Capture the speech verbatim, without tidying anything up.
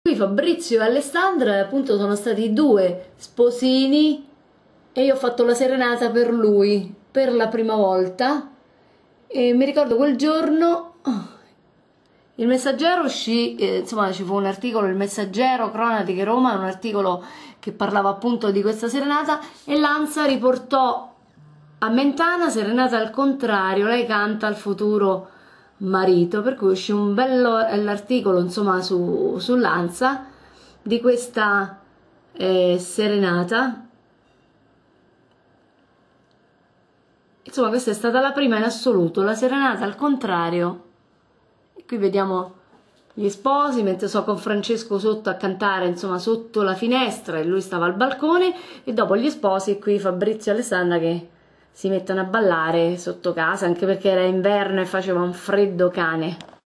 Qui Fabrizio e Alessandra appunto sono stati due sposini e io ho fatto la serenata per lui per la prima volta e mi ricordo quel giorno il Messaggero uscì, eh, insomma ci fu un articolo, il Messaggero Cronache di Roma, un articolo che parlava appunto di questa serenata e l'Ansa riportò a Mentana serenata al contrario, lei canta al futuro marito, per cui uscì un bell'articolo insomma su, sull'Ansa di questa eh, serenata. Insomma questa è stata la prima in assoluto, la serenata al contrario. Qui vediamo gli sposi mentre so con Francesco sotto a cantare, insomma sotto la finestra e lui stava al balcone, e dopo gli sposi qui Fabrizio e Alessandra che si mettono a ballare sotto casa, anche perché era inverno e faceva un freddo cane.